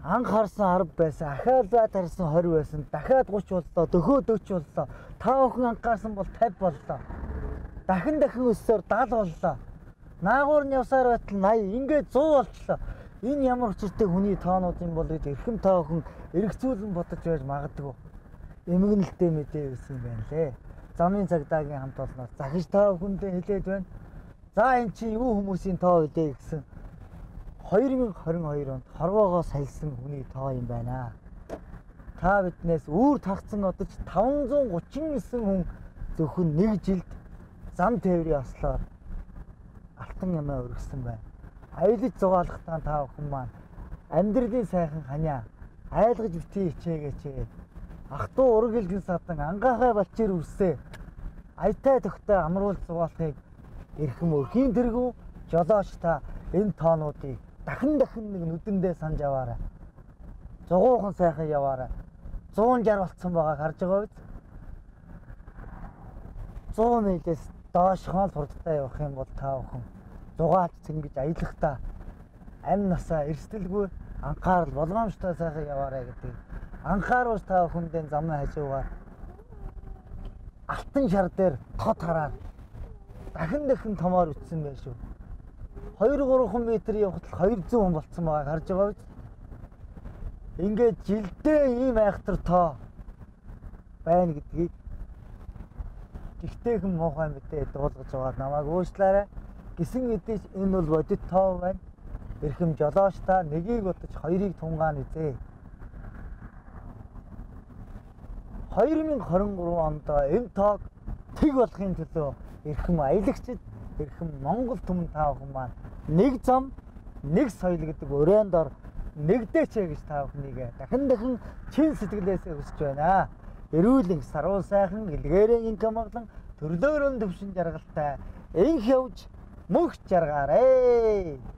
Анх харсан 10 байсан, ахиалаад харсан 20 байсан, дахиад 30 боллоо, дөхөө 40 боллоо. Та бүхэн анхаарсан бол 50 боллоо. Дахин өссөөр 70 боллоо. Наагур нь явсаар байтал 80, ингээд 100 болчлоо. Энэ ямар учиртай хүний тоонууд юм бол гэж эрхэм та бүхэн эргцүүлэн бодож байж магадгүй. Эмгэнэлтэй мэдээ гэсэн юм байна лээ. Замын цагдаагийн хамт олноос захиж та бүхэндээ хэлээд байна. За эн чинь юу хүмүүсийн тоо үлээ гэсэн 2022 онд хорвоогоо сальсан хүний тоо юм байна. Та биднээс үүр тагцсан одож 539 хүн зөвхөн нэг жилд зам тээврийн ослоор алтан ямаа өргөсөн байна. Аялаж зугаалахтаа та бүхэн маань амьдралын сайхан ханиа айлгаж битгий хичээгээч. Ах トゥ ураг илгэн садан ангаахай балчир үрсээ. Аятай төгтөө амруулж зугаалахыг эрхэм өрхийн тэргүү жолооч та энэ тоонуудыг дахин нэг нүдэндээ санаж аваарай. Зугуухан сайхан яваарай. 160 болцсон байгааг харж байгаа биз? 100 милээс доошхон хурдтай явах юм бол та бүхэн зугаалж цэнгэж аялахдаа амь насаа эрсдэлгүй анхаарал болгоомжтой сайхан яваарай гэдэг. Анхааруулж та бүхэндээ замын хажуугаар алтан шар дээр тод хараад дахин томоор үтсэн байх шүү. 2-3 метр явхад 200 хүн болцсон байгааг харж байгаа биз? Ингээд жилдээ ийм айхтар тоо байна гэдгийг ихтэйхэн муухай мэдээ дуулгаж байгаа намайг уушлаарай. Гисэн эдэж энэ бол бодит тоо байна. Эрхэм жолооч та нэгийг бодож хоёрыг тунгаан үзээ. 2023 онд энэ тоог тэг болохын төлөө эрхэм аялагчид, эрхэм Монгол түмэн та бүхэн маань нэг зам, нэг соёл гэдэг өрөөндор нэгдээч гэж та бүхнийг дахин чин сэтгэлээсээ хүсэж байна. Эрүүл сарвал сайхан илгээрэн инкамаглан төрлөөрөн төвшин жаргалтай энх явж мөх жаргаарэ.